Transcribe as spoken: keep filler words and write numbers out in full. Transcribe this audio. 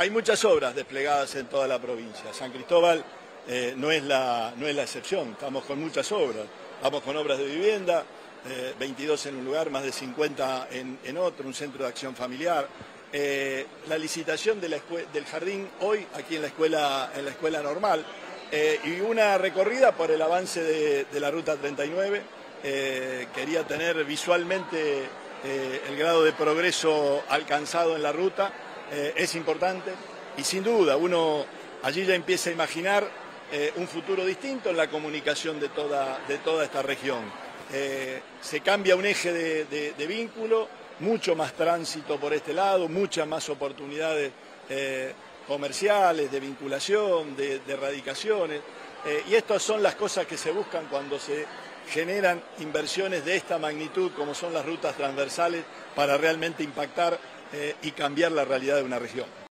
hay muchas obras desplegadas en toda la provincia. San Cristóbal eh, no, es la, no es la excepción, estamos con muchas obras. Vamos con obras de vivienda, eh, veintidós en un lugar, más de cincuenta en, en otro, un centro de acción familiar. Eh, la licitación de la del jardín hoy aquí en la escuela, en la escuela normal eh, y una recorrida por el avance de, de la Ruta treinta y nueve. Eh, quería tener visualmente eh, el grado de progreso alcanzado en la ruta, eh, es importante y sin duda uno allí ya empieza a imaginar eh, un futuro distinto en la comunicación de toda, de toda esta región. Eh, se cambia un eje de, de, de vínculo, mucho más tránsito por este lado, muchas más oportunidades eh, comerciales, de vinculación, de, de radicaciones, eh, y estas son las cosas que se buscan cuando se generan inversiones de esta magnitud como son las rutas transversales para realmente impactar eh, y cambiar la realidad de una región.